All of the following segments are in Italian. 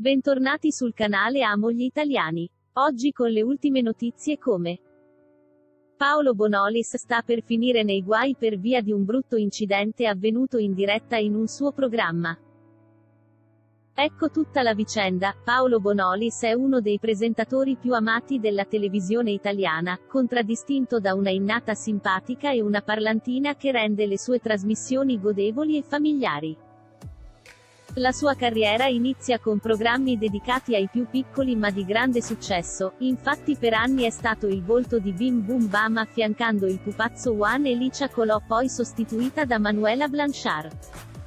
Bentornati sul canale Amo gli Italiani. Oggi con le ultime notizie come Paolo Bonolis sta per finire nei guai per via di un brutto incidente avvenuto in diretta in un suo programma. Ecco tutta la vicenda. Paolo Bonolis è uno dei presentatori più amati della televisione italiana, contraddistinto da una innata simpatica e una parlantina che rende le sue trasmissioni godevoli e familiari. La sua carriera inizia con programmi dedicati ai più piccoli ma di grande successo, infatti per anni è stato il volto di Bim Bum Bam affiancando il pupazzo One e Licia Colò, poi sostituita da Manuela Blanchard.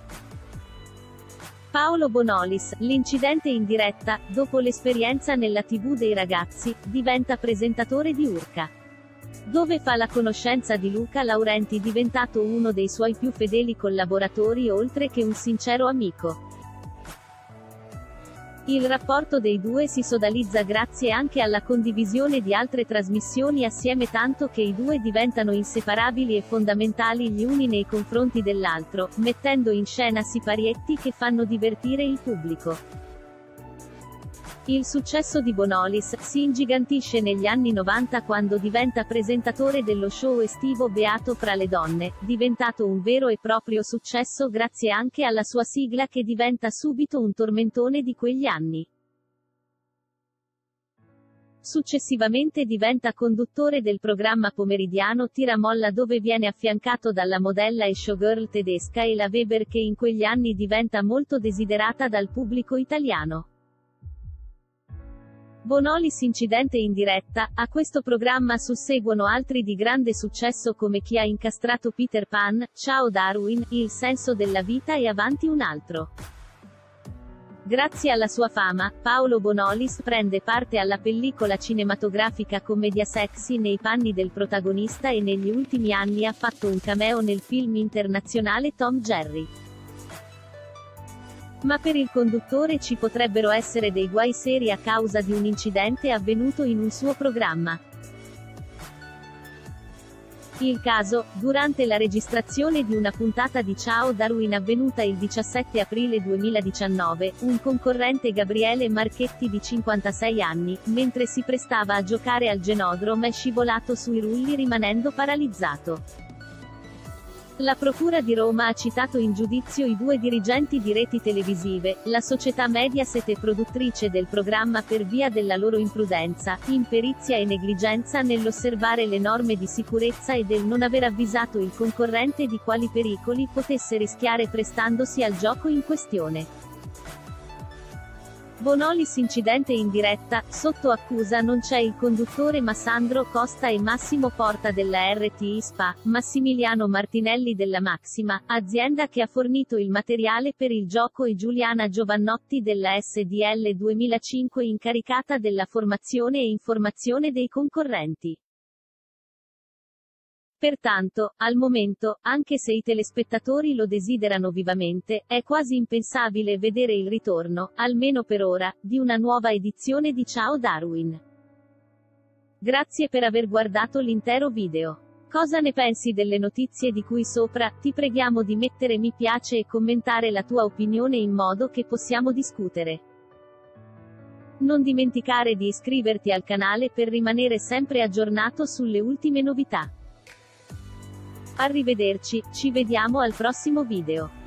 Paolo Bonolis, l'incidente in diretta, dopo l'esperienza nella TV dei ragazzi, diventa presentatore di Urca, dove fa la conoscenza di Luca Laurenti, diventato uno dei suoi più fedeli collaboratori oltre che un sincero amico. Il rapporto dei due si sodalizza grazie anche alla condivisione di altre trasmissioni assieme, tanto che i due diventano inseparabili e fondamentali gli uni nei confronti dell'altro, mettendo in scena siparietti che fanno divertire il pubblico. Il successo di Bonolis si ingigantisce negli anni 90 quando diventa presentatore dello show estivo Beato fra le donne, diventato un vero e proprio successo grazie anche alla sua sigla che diventa subito un tormentone di quegli anni. Successivamente diventa conduttore del programma pomeridiano Tira Molla, dove viene affiancato dalla modella e showgirl tedesca Ela Weber, che in quegli anni diventa molto desiderata dal pubblico italiano. Bonolis incidente in diretta. A questo programma susseguono altri di grande successo come Chi ha incastrato Peter Pan, Ciao Darwin, Il senso della vita e Avanti un altro. Grazie alla sua fama, Paolo Bonolis prende parte alla pellicola cinematografica Commedia Sexy nei panni del protagonista e negli ultimi anni ha fatto un cameo nel film internazionale Tom Jerry. Ma per il conduttore ci potrebbero essere dei guai seri a causa di un incidente avvenuto in un suo programma. Il caso, durante la registrazione di una puntata di Ciao Darwin avvenuta il 17 aprile 2019, un concorrente, Gabriele Marchetti di 56 anni, mentre si prestava a giocare al Genodrome è scivolato sui rulli rimanendo paralizzato. La Procura di Roma ha citato in giudizio i due dirigenti di reti televisive, la società Mediaset e produttrice del programma, per via della loro imprudenza, imperizia e negligenza nell'osservare le norme di sicurezza e del non aver avvisato il concorrente di quali pericoli potesse rischiare prestandosi al gioco in questione. Bonolis incidente in diretta. Sotto accusa non c'è il conduttore ma Sandro Costa e Massimo Porta della RTI SPA, Massimiliano Martinelli della Maxima, azienda che ha fornito il materiale per il gioco, e Giuliana Giovannotti della SDL 2005 incaricata della formazione e informazione dei concorrenti. Pertanto, al momento, anche se i telespettatori lo desiderano vivamente, è quasi impensabile vedere il ritorno, almeno per ora, di una nuova edizione di Ciao Darwin. Grazie per aver guardato l'intero video. Cosa ne pensi delle notizie di cui sopra? Ti preghiamo di mettere mi piace e commentare la tua opinione in modo che possiamo discutere. Non dimenticare di iscriverti al canale per rimanere sempre aggiornato sulle ultime novità. Arrivederci, ci vediamo al prossimo video.